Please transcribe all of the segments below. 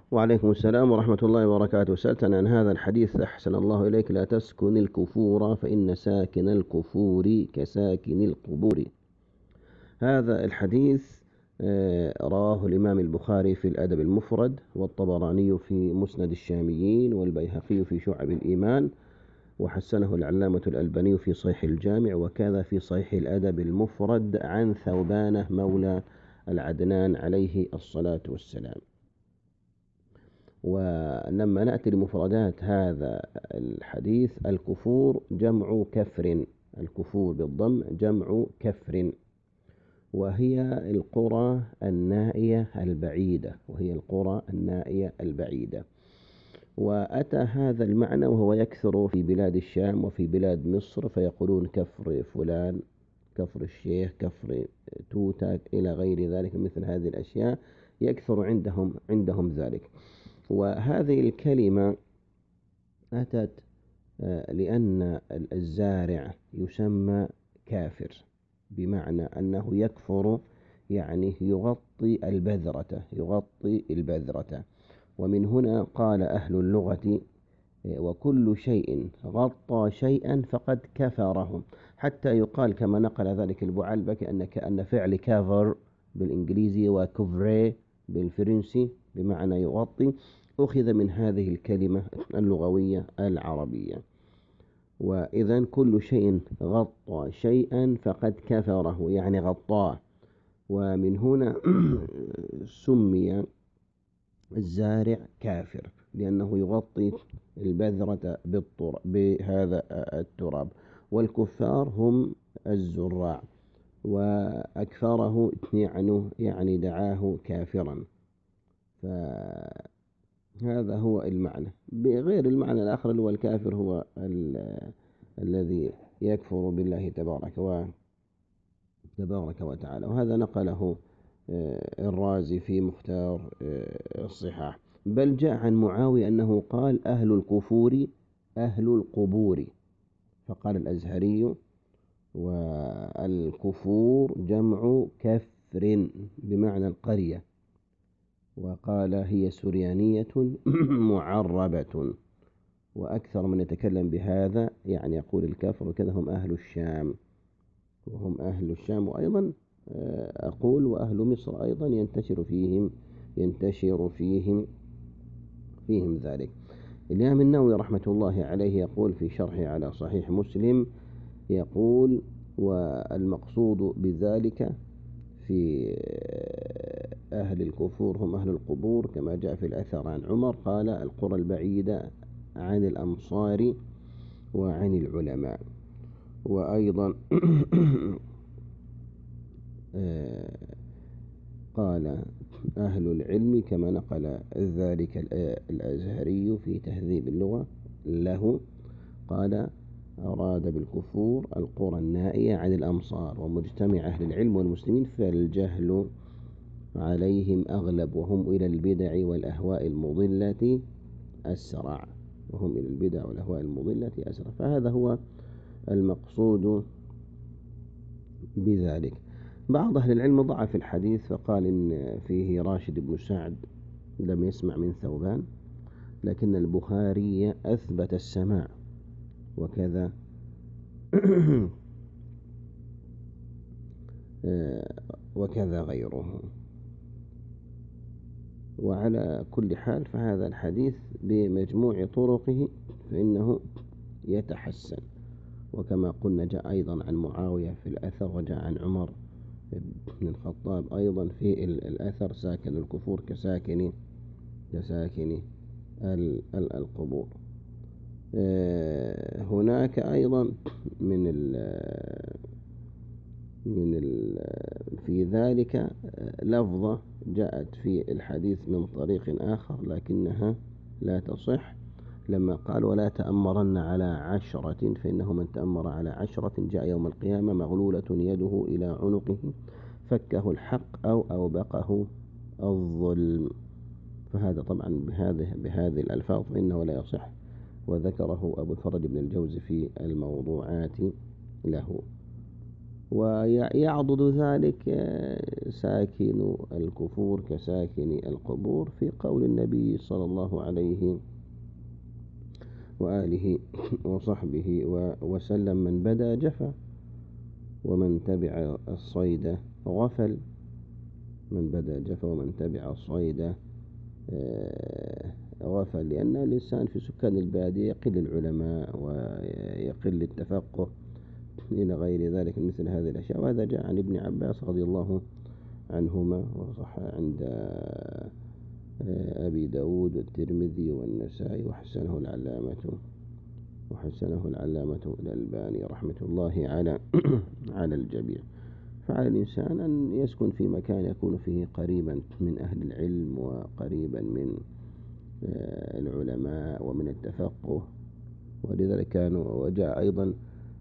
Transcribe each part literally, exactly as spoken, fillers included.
وعليكم السلام ورحمة الله وبركاته. سألتنا عن هذا الحديث أحسن الله إليك: لا تسكن الكفور فإن ساكن الكفور كساكن القبور. هذا الحديث رواه الإمام البخاري في الأدب المفرد، والطبراني في مسند الشاميين، والبيهقي في شعب الإيمان، وحسنه العلامة الألباني في صحيح الجامع، وكذا في صحيح الأدب المفرد عن ثوبانة مولى العدنان عليه الصلاة والسلام. ولما نأتي لمفردات هذا الحديث: الكفور جمع كفر، الكفور بالضم جمع كفر، وهي القرى النائية البعيدة، وهي القرى النائية البعيدة. وأتى هذا المعنى وهو يكثر في بلاد الشام وفي بلاد مصر، فيقولون كفر فلان، كفر الشيخ، كفر توتا، إلى غير ذلك مثل هذه الأشياء يكثر عندهم عندهم ذلك. وهذه الكلمة أتت لأن الزارع يسمى كافر، بمعنى أنه يكفر، يعني يغطي البذرة، يغطي البذرة. ومن هنا قال أهل اللغة: وكل شيء غطى شيئا فقد كفره، حتى يقال كما نقل ذلك البعلبك أن كأن فعل كافر بالإنجليزي وكفري بالفرنسي بمعنى يغطي أخذ من هذه الكلمة اللغوية العربية. وإذن كل شيء غطى شيئا فقد كفره، يعني غطاه. ومن هنا سمي الزارع كافر، لأنه يغطي البذرة بهذا التراب. والكفار هم الزراع، وأكفره يعني يعني دعاه كافرا. فهذا هو المعنى، بغير المعنى الآخر اللي هو الكافر هو الذي يكفر بالله تبارك وتبارك وتعالى. وهذا نقله الرازي في مختار الصحاح. بل جاء عن معاوية أنه قال: أهل الكفور أهل القبور. فقال الأزهري: والكفور جمع كفر بمعنى القرية. وقال: هي سريانية معربة. وأكثر من يتكلم بهذا يعني يقول الكفر وكذا هم أهل الشام، وهم أهل الشام. وأيضا أقول وأهل مصر أيضا ينتشر فيهم ينتشر فيهم فيهم ذلك. الإمام النووي رحمة الله عليه يقول في شرحه على صحيح مسلم، يقول: والمقصود بذلك في أهل الكفور هم أهل القبور، كما جاء في الأثر عن عمر قال: القرى البعيدة عن الأمصار وعن العلماء. وأيضا قال أهل العلم كما نقل ذلك الأزهري في تهذيب اللغة له، قال: أراد بالكفور القرى النائية عن الأمصار ومجتمع أهل العلم والمسلمين، فالجهل عليهم أغلب، وهم إلى البدع والأهواء المضلة أسرع وهم إلى البدع والأهواء المضلة أسرع. فهذا هو المقصود بذلك. بعض أهل العلم ضعف الحديث فقال إن فيه راشد بن سعد لم يسمع من ثوبان، لكن البخاري أثبت السماع، وكذا وكذا غيره. وعلى كل حال فهذا الحديث بمجموع طرقه فإنه يتحسن. وكما قلنا جاء أيضا عن معاوية في الأثر، وجاء عن عمر بن الخطاب أيضا في الأثر: ساكن الكفور كساكن كساكن القبور. هناك أيضا من ال من ال في ذلك لفظة جاءت في الحديث من طريق آخر لكنها لا تصح، لما قال: ولا تأمرن على عشرة، فإنه من تأمر على عشرة جاء يوم القيامة مغلولة يده إلى عنقه فكه الحق أو أوبقه الظلم. فهذا طبعا بهذه بهذه الألفاظ فإنه لا يصح، وذكره أبو الفرج بن الجوزي في الموضوعات له. ويعضد ذلك ساكن الكفور كساكن القبور في قول النبي صلى الله عليه وآله وصحبه وسلم: من بدا جفا ومن تبع الصيد غفل. من بدا جفا ومن تبع الصيد غفل، لأن الإنسان في سكان البادية يقل العلماء ويقل التفقه إلى غير ذلك مثل هذه الأشياء. وهذا جاء عن ابن عباس رضي الله عنهما، وصح عند أبي داود والترمذي والنسائي، وحسنه العلامة وحسنه العلامة الألباني رحمة الله على على الجميع. فعلى الإنسان أن يسكن في مكان يكون فيه قريبا من أهل العلم وقريبا من العلماء ومن التفقه. ولذلك كانوا، وجاء أيضا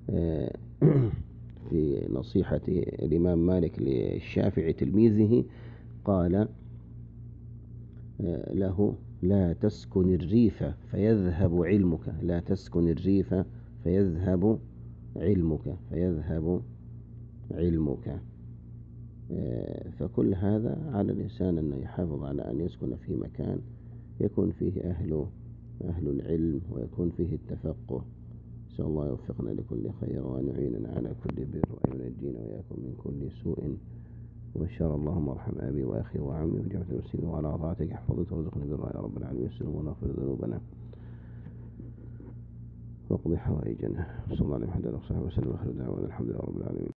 في نصيحة الإمام مالك للشافعي تلميذه قال له: لا تسكن الريف فيذهب علمك، لا تسكن الريف فيذهب علمك فيذهب علمك. فكل هذا على الإنسان أن يحافظ على أن يسكن في مكان يكون فيه أهل أهل العلم ويكون فيه التفقه. نسأل الله يوفقنا لكل خير وأن يعيننا على كل بر وأن ينجينا وإياكم من كل سوء وشر. اللهم ارحم أبي وأخي وعمي وجميع المسلمين وعلى طاعتك احفظنا وارزقنا برا يا رب العالمين. السلام ونغفر ذنوبنا واقض حوائجنا. صلى الله عليه وسلم وصحبه وسلم وآخر دعوانا الحمد لله رب العالمين.